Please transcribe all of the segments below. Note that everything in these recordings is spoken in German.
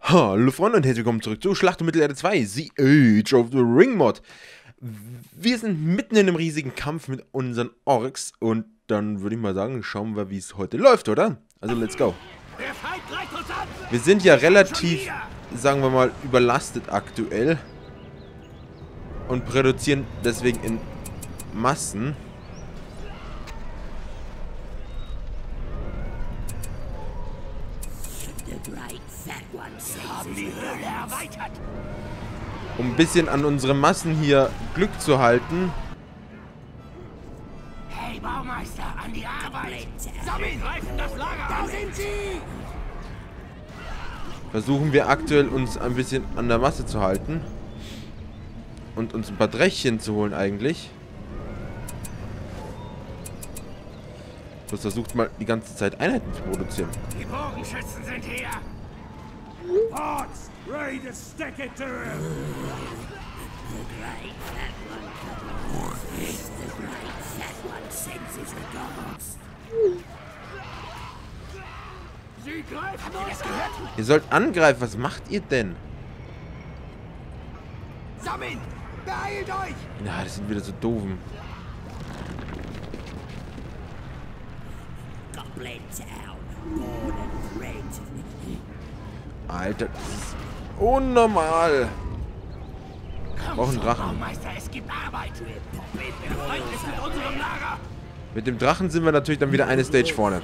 Hallo Freunde und herzlich willkommen zurück zu Schlacht um Mittelerde 2, The Age of the Ring Mod. Wir sind mitten in einem riesigen Kampf mit unseren Orks und dann würde ich mal sagen, schauen wir, wie es heute läuft, oder? Also let's go. Wir sind ja relativ, sagen wir mal, überlastet aktuell und produzieren deswegen in Massen. Haben die Höhle erweitert. Um ein bisschen an unsere Massen hier Glück zu halten. Hey Baumeister, an die Arbeit! Sammeln! Greifen das Lager! Da sind sie! Versuchen wir aktuell uns ein bisschen an der Masse zu halten. Und uns ein paar Drächtchen zu holen eigentlich. Das versucht mal die ganze Zeit Einheiten zu produzieren. Die Bogenschützen sind hier! Ports, ready to stick it to him! The great fat one senses the gods. Sie greifen uns! Habt ihr das gehört? Ihr sollt angreifen, was macht ihr denn? Sammeln! Beeilt euch! Ja, das sind wieder so doofen. Goblin Town, born and bred. Alter, das ist unnormal. Wir brauchen einen Drachen. Baumeister, es gibt Arbeit! Der Feind ist mit unserem Lager! Mit dem Drachen sind wir natürlich dann wieder eine Stage vorne.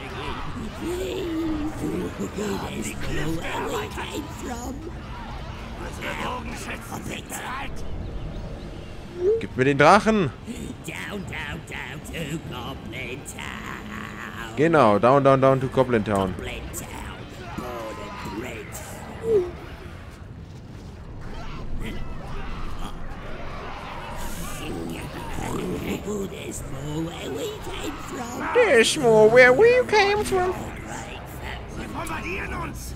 Die Klüfte erweitert! Unsere Bogenschützen sind bereit! Gib mir den Drachen. Down to Goblin Town! Genau, down to Goblin Town. Goblin Town, born and bred. There's more where we came from. There's more where we came from. Sie bombardieren uns!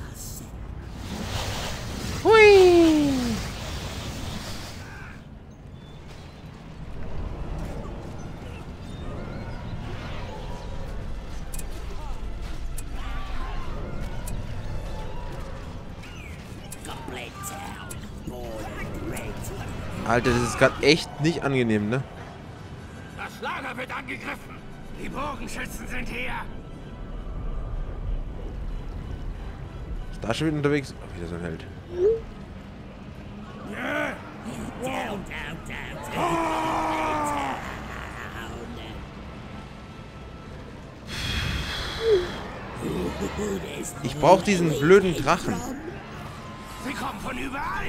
Hui. Goblin Town, born and bred. Alter, das ist gerade echt nicht angenehm, ne? Das Lager wird angegriffen! Die Bogenschützen sind hier! Ist da schon wieder unterwegs? Oh, wieder so ein Held. Down to Ich brauche diesen blöden Drachen. Sie kommen von überall!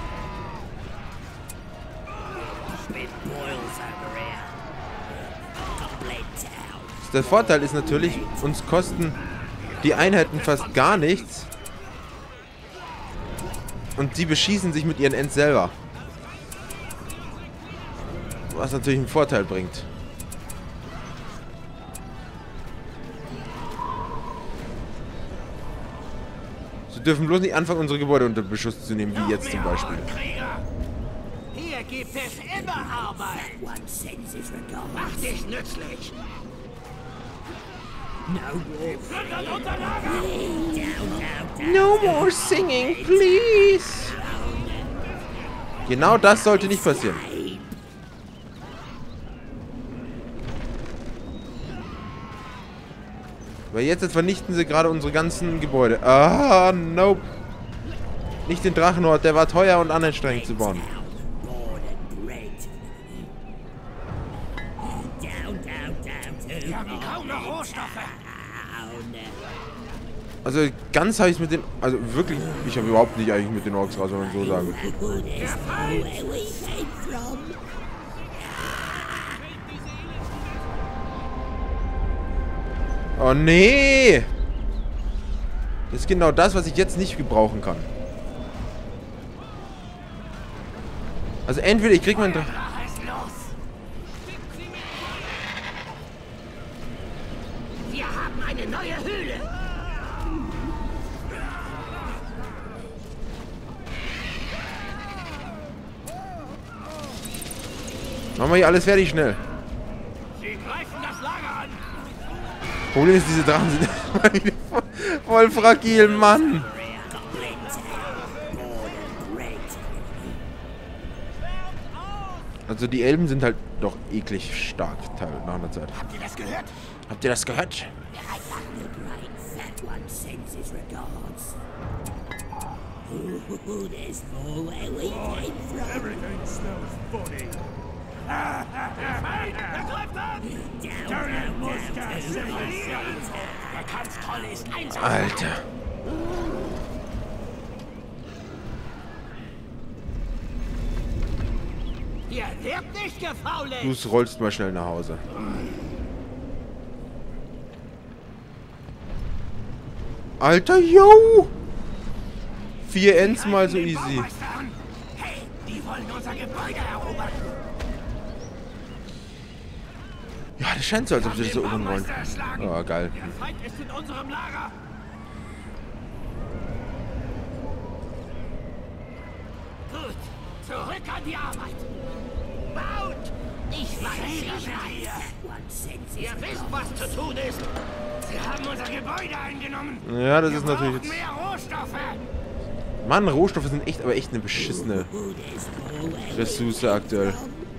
Der Vorteil ist natürlich, uns kosten die Einheiten fast gar nichts. Und sie beschießen sich mit ihren Ents selber. Was natürlich einen Vorteil bringt. Sie dürfen bloß nicht anfangen, unsere Gebäude unter Beschuss zu nehmen, wie jetzt zum Beispiel. Hier gibt es immer Arbeit! Mach dich nützlich! No more singing, please. Genau das sollte nicht passieren. Weil jetzt vernichten sie gerade unsere ganzen Gebäude. Ah, nope. Nicht den Drachenhort, der war teuer und anstrengend zu bauen. Wir haben kaum noch Rohstoffe! Also ganz habe ich es mit den... Also wirklich, ich habe überhaupt nicht eigentlich mit den Orks raus, wenn man so sagen. Oh nee! Das ist genau das, was ich jetzt nicht gebrauchen kann. Also entweder ich krieg meinen Drachen... Wir haben eine neue Höhle! Machen wir hier alles fertig, schnell. Sie greifen das Lager an! Problem ist, diese Drachen sind voll fragil, Mann. Also die Elben sind halt doch eklig stark nach einer Zeit. Habt ihr das gehört? Habt ihr das gehört? Everything smells funny. Der Feind! Er greift an! Dirty Mustache! Der Kampftroll ist einsatzbereit! Alter. Ihr wird nicht gefaulenzt! Du rollst mal schnell nach Hause. Alter, yo! 4 Ends mal so easy. Hey, die wollen unser Gebäude erobern! Ja, das scheint so, als ob sie das so erobern wollen. Oh, geil. Der Feind ist in unserem Lager! Gut, zurück an die Arbeit! Baut! Ich weiß nicht hier! Ihr wisst, was zu tun ist! Sie haben unser Gebäude eingenommen! Ja, das Wir ist natürlich brauchen jetzt... mehr Rohstoffe! Mann, Rohstoffe sind echt, aber echt eine beschissene Ressource aktuell.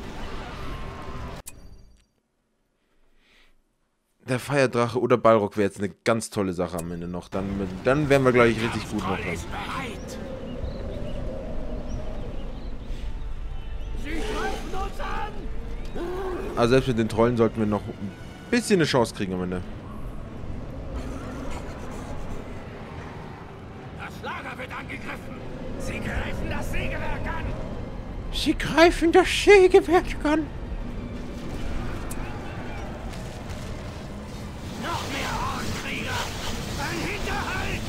Der Feuerdrache oder Balrog wäre jetzt eine ganz tolle Sache am Ende noch. Dann wären wir, glaube ich, richtig gut noch dran. Ist bereit! Sie greifen uns an! Also selbst mit den Trollen sollten wir noch ein bisschen eine Chance kriegen am Ende. Das Lager wird angegriffen! Sie greifen das Sägewerk an! Sie greifen das Sägewerk an. Noch mehr Hornkrieger! Ein Hinterhalt!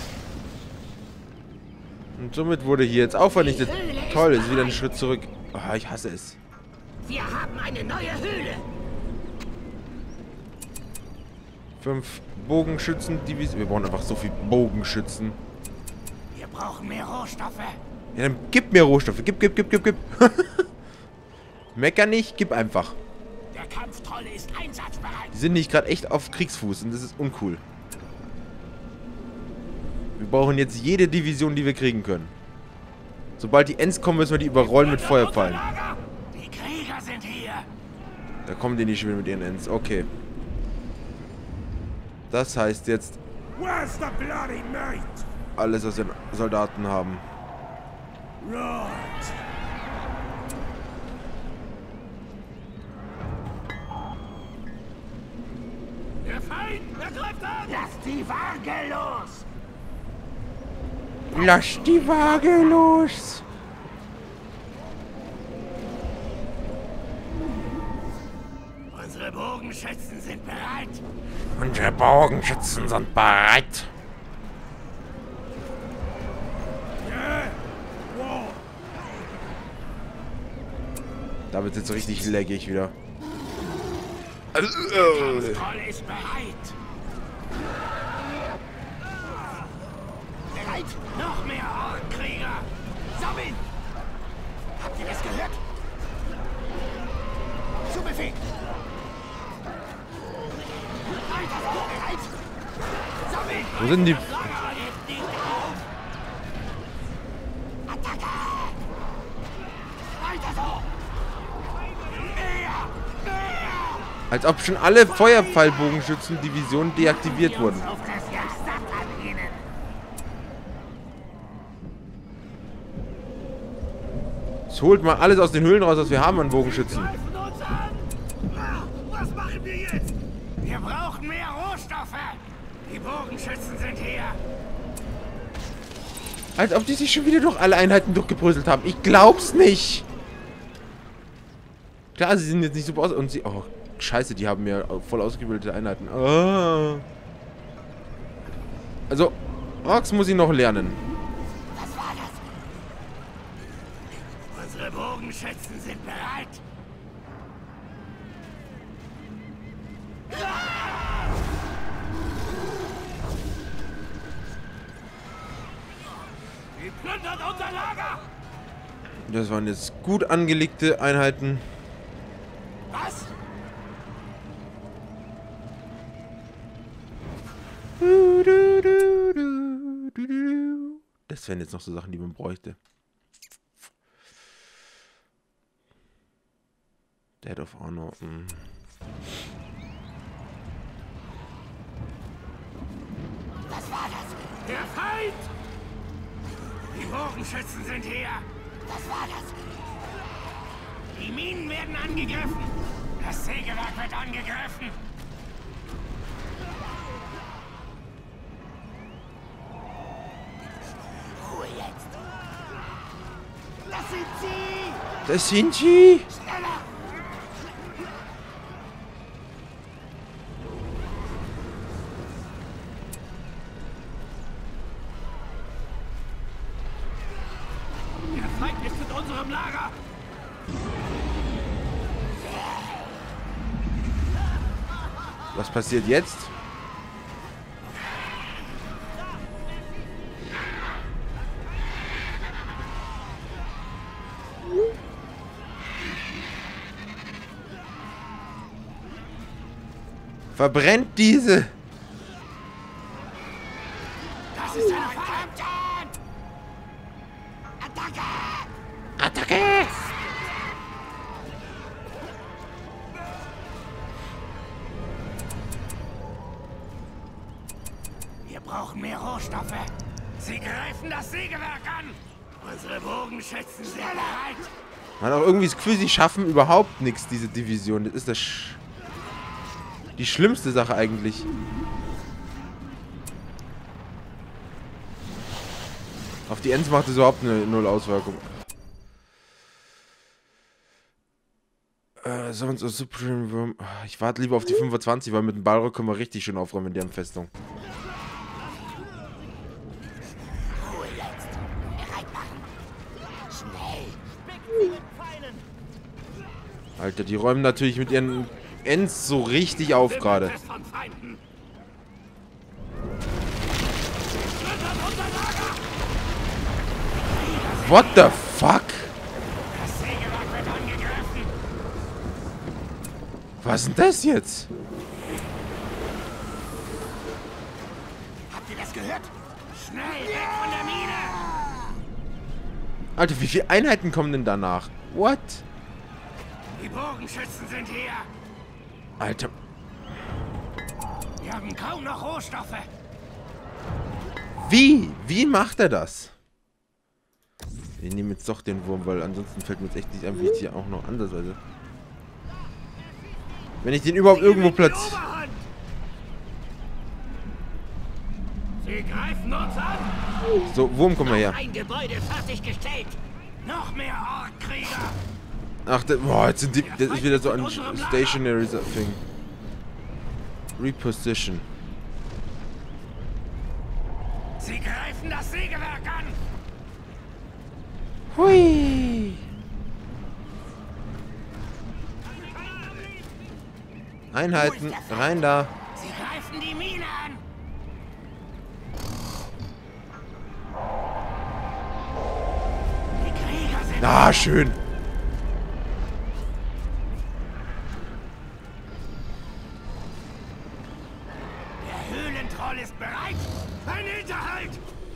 Und somit wurde hier jetzt auch vernichtet. Toll, ist wieder ein Schritt zurück. Oh, ich hasse es. Wir haben eine neue Höhle! 5 Bogenschützen-Divisionen. Wir brauchen einfach so viel Bogenschützen. Wir brauchen mehr Rohstoffe! Ja, dann gib mir Rohstoffe. Gib. Mecker nicht, gib einfach. Der Kampftroll ist einsatzbereit! Die sind nicht gerade echt auf Kriegsfuß und das ist uncool. Wir brauchen jetzt jede Division, die wir kriegen können. Sobald die Ents kommen, müssen wir die überrollen mit Feuerpfeilen. Die Krieger sind hier! Da kommen die nicht schon wieder mit ihren Ents. Okay. Das heißt jetzt, Where's the bloody mate? alles, was wir Soldaten haben. Right! Der Feind! Er greift an! Lass die Waage los! Lass die Waage los! Unsere Bogenschützen sind bereit! Unsere Bogenschützen sind bereit. Da wird es jetzt so richtig leckig wieder. Troll ist bereit! Bereit? Noch mehr Hornkrieger! Sammeln! Habt ihr das gehört? Zu Befehl! Weiter so! Bereit? Sammeln! Wo sind die? Lager hebt nicht auf! Attacke! Weiter so! Als ob schon alle Feuerpfeilbogenschützen-Divisionen deaktiviert wurden. Auf das Jahrhundert an ihnen! Es holt mal alles aus den Höhlen raus, was wir haben an Bogenschützen. Greifen uns an! Was machen wir jetzt? Wir brauchen mehr Rohstoffe! Die Bogenschützen sind hier! Als ob die sich schon wieder durch alle Einheiten durchgebröselt haben. Ich glaub's nicht. Klar, sie sind jetzt nicht super aus... Und sie... Oh, scheiße, die haben ja voll ausgebildete Einheiten. Oh. Also, Orks muss ich noch lernen. Was war das? Unsere Bogenschützen sind bereit! Sie plündern unser Lager! Das waren jetzt gut angelegte Einheiten. Was? Das wären jetzt noch so Sachen, die man bräuchte. Dead of Honor. Was war das? Der Feind! Die Bogenschützen sind hier! Was war das? Die Minen werden angegriffen! Das Sägewerk wird angegriffen! Ruhe jetzt! Das sind sie! Das sind sie! Schneller! Der Feind ist in unserem Lager! Was passiert jetzt? Verbrennt diese! Das ist eine Feind! Attacke! Attacke! Wir brauchen mehr Rohstoffe. Sie greifen das Sägewerk an. Unsere Bogenschützen sind bereit. Man hat auch irgendwie das Gefühl, sie schaffen überhaupt nichts, diese Division. Das ist die schlimmste Sache eigentlich. Auf die Ents macht es überhaupt eine Null Auswirkung. Sonst Supreme Worm. Ich warte lieber auf die 25, weil mit dem Balrog können wir richtig schön aufräumen in deren Festung. Ruhe jetzt. Bereit machen. Schnell. Alter, die räumen natürlich mit ihren Ents so richtig auf gerade. Von Feinden. What the fuck? Das Sägewerk wird angegriffen. Was ist denn das jetzt? Habt ihr das gehört? Schnell weg von der Mine. Alter, wie viele Einheiten kommen denn danach? What? Die Bogenschützen sind hier. Alter. Wir haben kaum noch Rohstoffe. Wie? Wie macht er das? Wir nehmen jetzt doch den Wurm, weil ansonsten fällt mir jetzt echt nicht ein, wie ich hier auch noch anders. Also. Wenn ich den überhaupt irgendwo platziere. Sie greifen uns an. So, Wurm, komm mal her. Ein Gebäude fertiggestellt. Noch mehr Orkkrieger. Ach, boah, jetzt sind die, das ist wieder so ein Stationary Thing. Reposition. Sie greifen das Sägewerk an. Hui. Einheiten, rein da. Sie greifen die Mine an. Die Krieger sind... Ah, schön. Der Höhlentroll ist bereit. Ein Hinterhalt.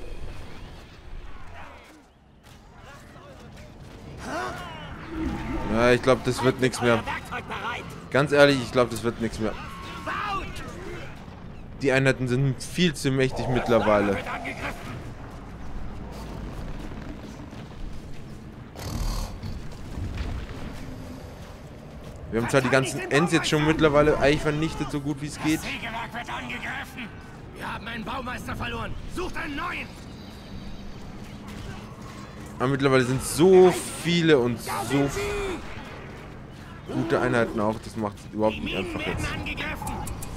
Ja, ich glaube, das wird nichts mehr. Werkzeug bereit. Ganz ehrlich, ich glaube, das wird nichts mehr. Baut. Die Einheiten sind viel zu mächtig mittlerweile. Wird angegriffen. Wir haben zwar die ganzen Ents jetzt schon mittlerweile eigentlich vernichtet, so gut wie es geht. Das Sägewerk wird angegriffen. Wir haben einen Baumeister verloren. Sucht einen neuen. Aber mittlerweile sind so viele und so gute Einheiten auch. Das macht es überhaupt Die nicht Minen einfach werden jetzt. angegriffen.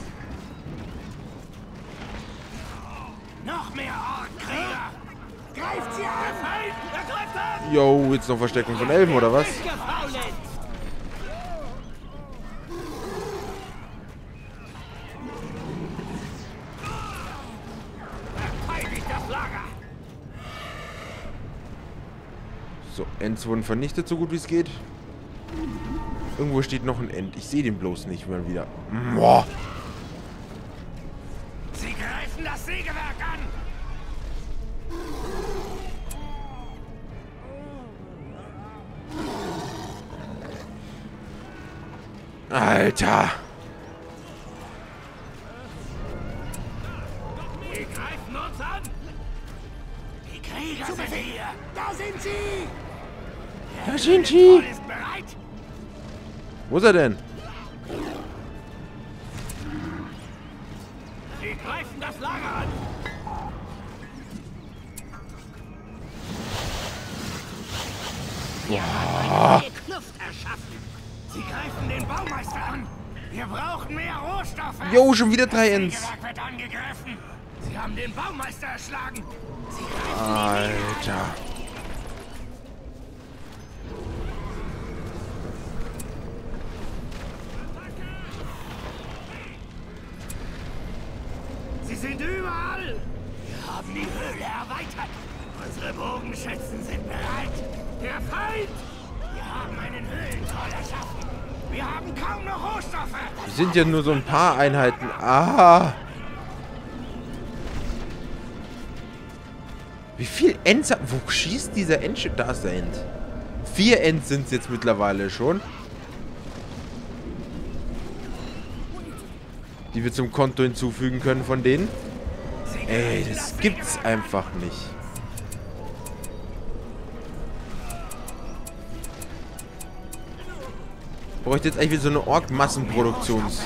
Noch mehr Orkkrieger. Greift sie an. Der Feind. Er greift an. Yo, jetzt noch Versteckung von Elfen oder was? Gefaulenzt. Verteidigt das Lager. So, Ents wurden vernichtet, so gut wie es geht. Irgendwo steht noch ein End. Ich sehe den bloß nicht mal wieder. Boah. Sie greifen das Sägewerk an. Alter. Die greifen uns an. Die Krieger sind hier. Da sind sie. Da sind sie. Ist bereit. Wo ist er denn? Sie greifen das Lager an. Wir haben eine neue Kluft erschaffen. Sie greifen den Baumeister an. Wir brauchen mehr Rohstoffe. Jo, schon wieder 3 Ends. Das Sägewerk wird angegriffen. Sie haben den Baumeister erschlagen. Sie greifen Alter. Sie sind überall. Wir haben die Höhle erweitert. Unsere Bogenschützen sind bereit. Der Feind! Wir haben einen Höhlentroll erschaffen. Wir haben kaum noch Rohstoffe. Wir sind ja nur so ein paar Einheiten. Ah. Wie viel Ents? Wo schießt dieser Ent? Da ist der Ent. 4 Ents sind es jetzt mittlerweile schon. Die wir zum Konto hinzufügen können von denen. Ey, das gibt's einfach nicht. Bräuchte jetzt eigentlich wieder so eine Ork-Massenproduktions...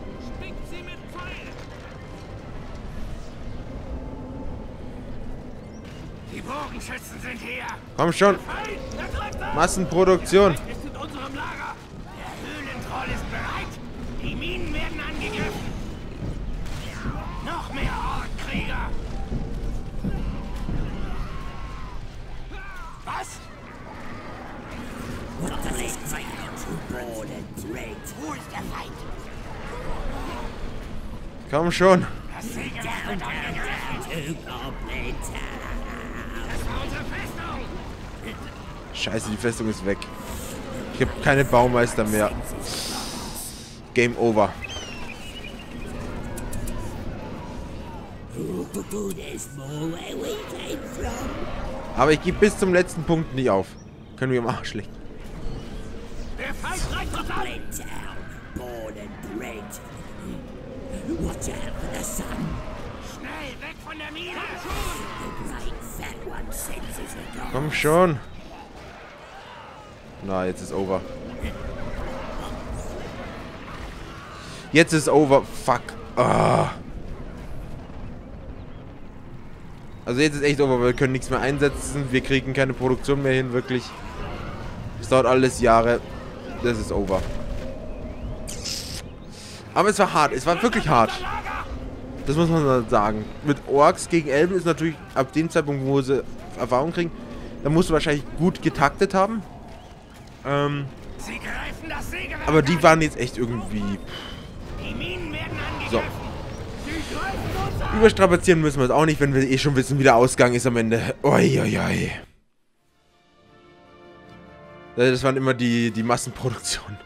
Die Bogenschützen sind hier. Komm schon. Feind, der greift an. Massenproduktion. Ist in unserem Lager. Der Höhlentroll ist bereit. Die Minen werden angegriffen. Noch mehr Orkkrieger. Was? Wo ist der Feind? Komm schon. Das Sägewerk wird angegriffen. Das war unsere Festung. Scheiße, die Festung ist weg. Ich habe keine Baumeister mehr. Game over. Aber ich gebe bis zum letzten Punkt nicht auf. Können wir im Arsch legen. Der Feind greift uns an. Schnell, weg von der Mine. Komm schon. Na, jetzt ist over. Jetzt ist over. Fuck. Ah. Also jetzt ist echt over, weil wir können nichts mehr einsetzen. Wir kriegen keine Produktion mehr hin, wirklich. Es dauert alles Jahre. Das ist over. Aber es war hart. Es war wirklich hart. Das muss man sagen. Mit Orks gegen Elben ist natürlich ab dem Zeitpunkt, wo sie Erfahrung kriegen, da musst du wahrscheinlich gut getaktet haben. Sie greifen das Sägewerk Aber die an. waren jetzt echt irgendwie... Die Minen werden angegriffen. So. Sie greifen uns an. Überstrapazieren müssen wir es auch nicht, wenn wir eh schon wissen, wie der Ausgang ist am Ende. Uiuiui. Das waren immer die Massenproduktionen.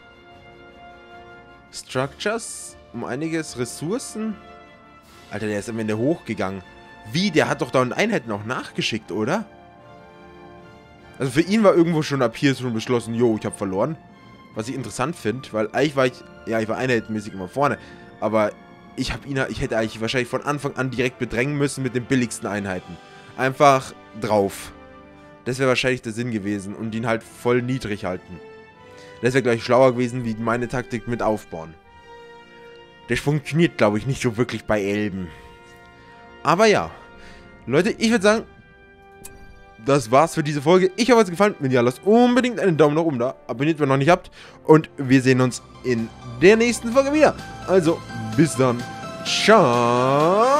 Structures, um einiges. Ressourcen. Alter, der ist am Ende hochgegangen. Wie? Der hat doch da Einheiten auch nachgeschickt, oder? Also für ihn war irgendwo schon ab hier schon beschlossen, jo, ich habe verloren. Was ich interessant finde, weil eigentlich war ich war einheitenmäßig immer vorne. Aber ich hätte eigentlich wahrscheinlich von Anfang an direkt bedrängen müssen mit den billigsten Einheiten. Einfach drauf. Das wäre wahrscheinlich der Sinn gewesen und ihn halt voll niedrig halten. Das wäre gleich schlauer gewesen, wie meine Taktik mit aufbauen. Das funktioniert, glaube ich, nicht so wirklich bei Elben. Aber ja. Leute, ich würde sagen, das war's für diese Folge. Ich hoffe, es hat gefallen. Wenn ja, lasst unbedingt einen Daumen nach oben da. Abonniert, wenn ihr noch nicht habt. Und wir sehen uns in der nächsten Folge wieder. Also, bis dann. Ciao.